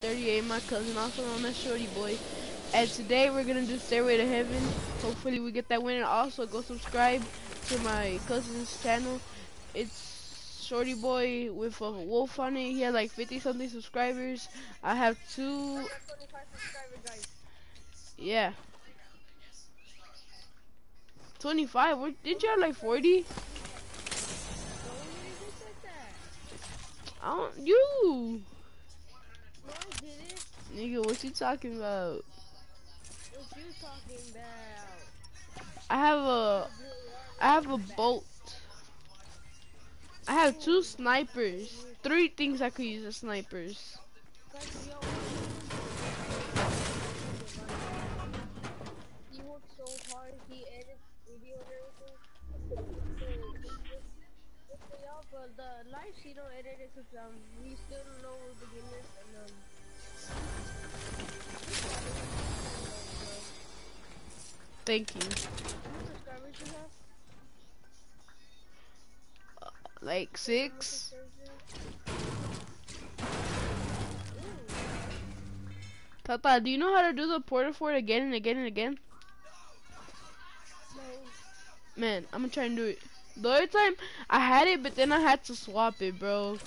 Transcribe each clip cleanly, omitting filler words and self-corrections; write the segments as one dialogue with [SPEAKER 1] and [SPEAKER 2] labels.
[SPEAKER 1] 38, my cousin, also known as Shorty Boy. And today we're gonna do Stairway to Heaven. Hopefully we get that win. And also go subscribe to my cousin's channel. It's Shorty Boy with a wolf on it. He has like 50 something subscribers. I have two.
[SPEAKER 2] I got 25 subscribers, guys.
[SPEAKER 1] Yeah. 25? Did you have like 40?
[SPEAKER 2] Don't even said that.
[SPEAKER 1] I don't. You.
[SPEAKER 2] No, I didn't.
[SPEAKER 1] Nigga, what you talking about?
[SPEAKER 2] What you talking about?
[SPEAKER 1] I have a bolt. I have two snipers. Three things I could use as snipers.
[SPEAKER 2] He worked so hard, he edited video and everything. So yeah, but the lives he don't edit it because we still don't know we're beginners and
[SPEAKER 1] Thank you.
[SPEAKER 2] how many subscribers you have?
[SPEAKER 1] Like 6. Tata, do you know how to do the portal for it again and again and again?
[SPEAKER 2] No.
[SPEAKER 1] Man, I'm gonna try and do it. The other time I had it, but then I had to swap it, bro.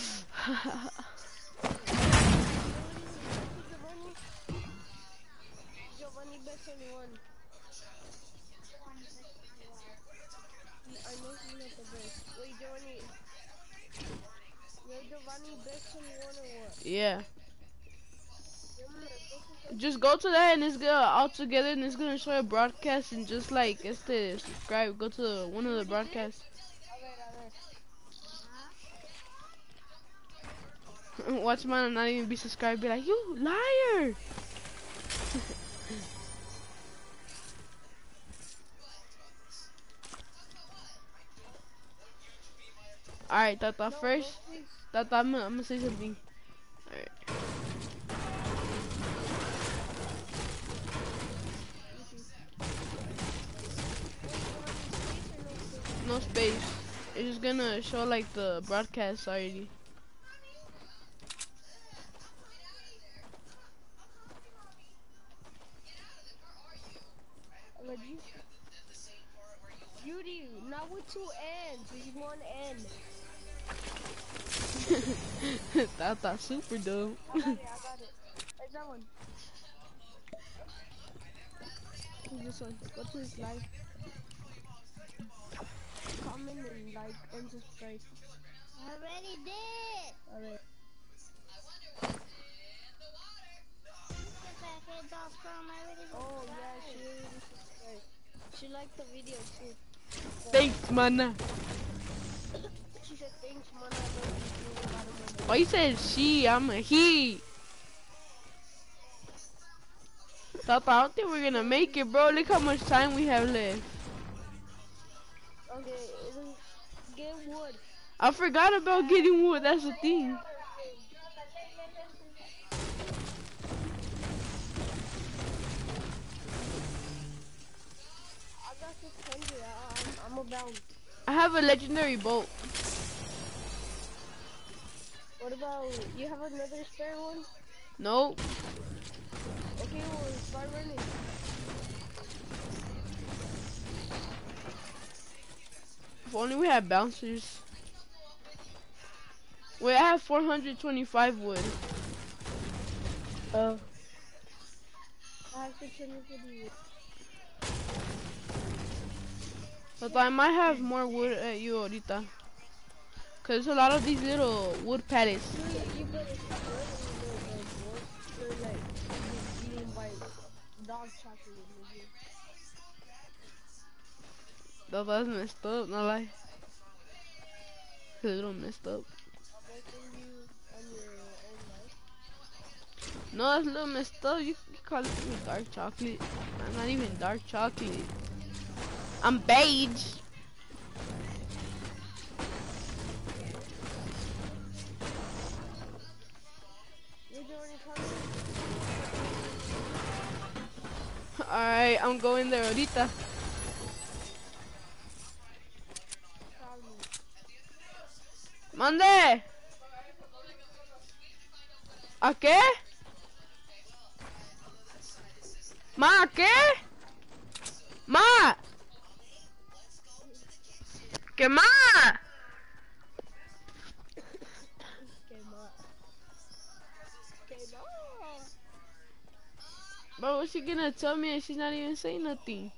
[SPEAKER 2] Giovanni best anyone. I know he's not the best. Wait, Giovanni. You're Giovanni best anyone or what?
[SPEAKER 1] Yeah. Just go to that and it's gonna all together and it's gonna show a broadcast and just like it's to subscribe. Go to one of the broadcasts. Watch mine not even be subscribed. Be like, you liar. Alright, Tata, first. Tata, I'm gonna say something. Alright. No space. It's just gonna show like the broadcast already.
[SPEAKER 2] Judy, not with two N's, with one N.
[SPEAKER 1] That's super dope.
[SPEAKER 2] I got it. Where's that one? Who's this one? Go to his live. Comment and like and subscribe.
[SPEAKER 3] I already did.
[SPEAKER 2] Alright. Oh yeah, she already subscribed. She liked the video too.
[SPEAKER 1] Thanks, man.
[SPEAKER 2] She said thanks, man. I love you.
[SPEAKER 1] Oh, you said she, I'm a he. Tata, I don't think we're gonna make it, bro. Look how much time we have left.
[SPEAKER 2] Okay, get wood.
[SPEAKER 1] I forgot about getting wood, that's the thing.
[SPEAKER 2] I got 600. I'm about.
[SPEAKER 1] I have a legendary bolt.
[SPEAKER 2] What about, you have another spare one?
[SPEAKER 1] Nope.
[SPEAKER 2] Okay, well, start running.
[SPEAKER 1] If only we had bouncers. Wait, I have 425 wood.
[SPEAKER 2] Oh. I have 650.
[SPEAKER 1] But I might have more wood at you, ahorita. Cause a lot of these little wood pallets.
[SPEAKER 2] You better stop running, you're like eating by dog chocolate.
[SPEAKER 1] That's messed up, no lie. A little messed up. No, that's a little messed up. You call it dark chocolate. I'm not even dark chocolate. I'm beige. Alright, I'm going there ahorita. Mande. ¿A qué? Ma, ¿qué? Ma, ¿qué ma?
[SPEAKER 2] Quema. Quema.
[SPEAKER 1] Bro, what's she gonna tell me and she's not even saying nothing?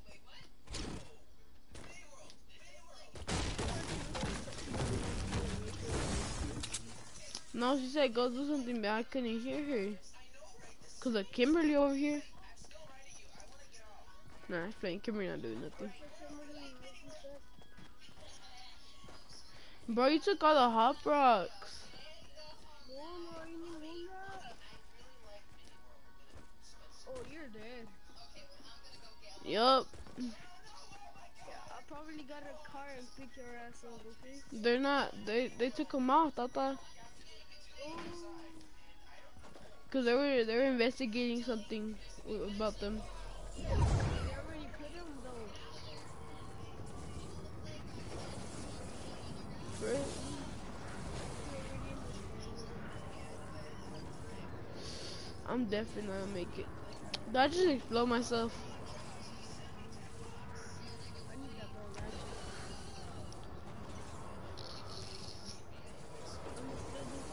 [SPEAKER 1] No, she said go do something, but I couldn't hear her. Cause of Kimberly over here. Nah, I'm playing Kimberly not doing nothing. Bro, you took all the hot rocks.
[SPEAKER 2] Oh, you're dead.
[SPEAKER 1] Yup.
[SPEAKER 2] Yeah, I probably got a car and pick your ass up, okay?
[SPEAKER 1] They're not. They took them off. Tata.
[SPEAKER 2] Oh,
[SPEAKER 1] Cause they were investigating something about them.
[SPEAKER 2] they already put him though.
[SPEAKER 1] Right? I'm definitely not gonna make it. Did I just explode myself?
[SPEAKER 2] I need that ball ratchet. I'm still do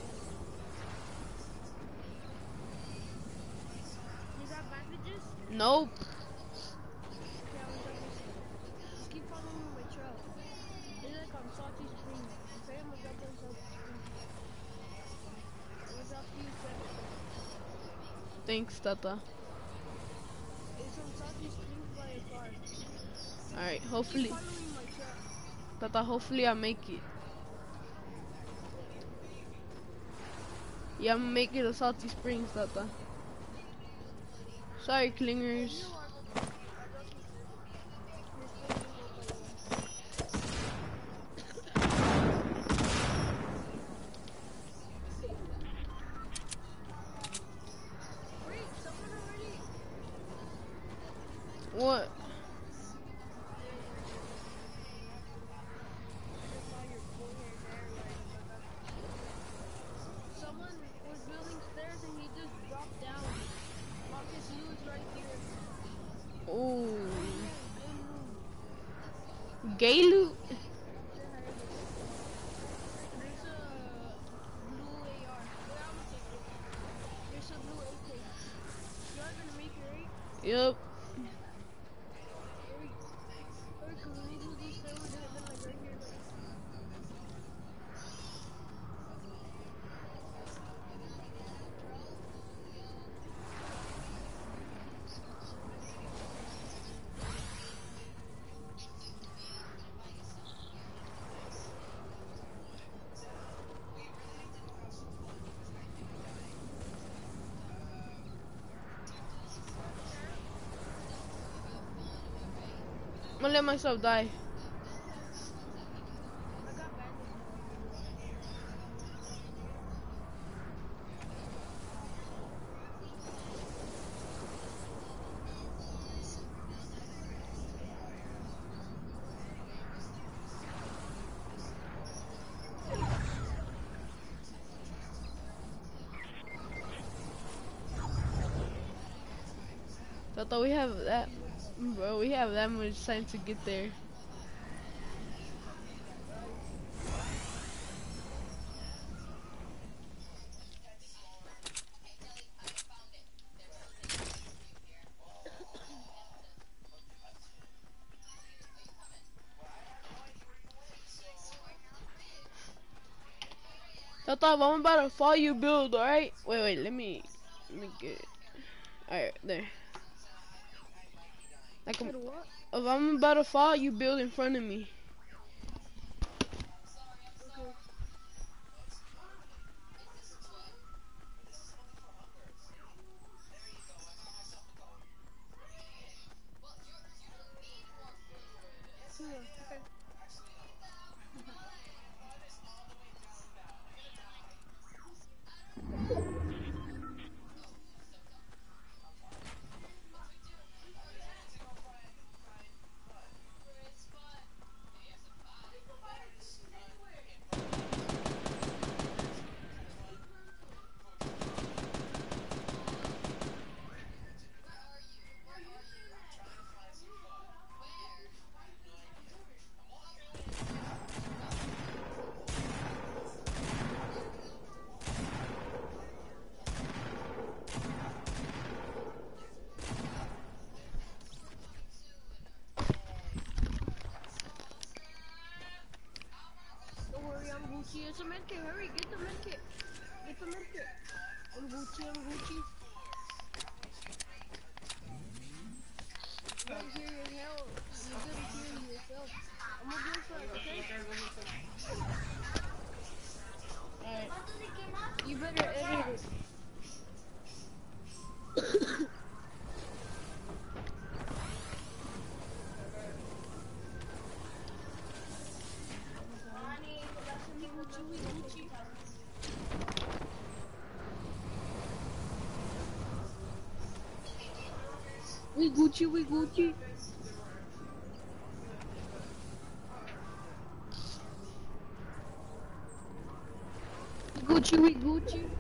[SPEAKER 2] You got bandages?
[SPEAKER 1] Nope.
[SPEAKER 2] Okay, I'm gonna drop you some. Just keep following my trail. It's like on Salty Springs. Okay, I'm gonna drop you on Salty Springs. I'm gonna drop you 7.
[SPEAKER 1] Thanks, Tata.
[SPEAKER 2] It's on Salty Springs by a car.
[SPEAKER 1] Alright,
[SPEAKER 2] Keep
[SPEAKER 1] hopefully.
[SPEAKER 2] following my trail.
[SPEAKER 1] Tata, hopefully I make it. Yeah, I'm gonna make it to Salty Springs, Tata. Sorry, clingers. What?
[SPEAKER 2] Someone was building stairs and he just dropped down. Marcus Lewis right here.
[SPEAKER 1] Oh.
[SPEAKER 2] Good move.
[SPEAKER 1] Gay loot?
[SPEAKER 2] There's a blue AR. Wait, I'm gonna take it. There's a blue AK. Y'all gonna make it, right?
[SPEAKER 1] Yep.
[SPEAKER 2] Hurry. Hurry, cause when you do these stairs, we're gonna be like right here.
[SPEAKER 1] I'm gonna let myself die.
[SPEAKER 2] I got bandages.
[SPEAKER 1] Tata, we have that. Bro, we have that much time to get there. Tata, if I'm about to fall, you build, alright? Wait, let me get it. Alright, there. Like, if I'm about to fall, you build in front of me.
[SPEAKER 2] Okay. Okay. Get some medkit, hurry, get the medkit. Get the medkit. I'm Gucci, I'm Gucci. You gotta hear your hell. You gotta hear yourself. I'm gonna go first, okay? Alright. You better edit it. We Gucci, we Gucci. We Gucci, we Gucci.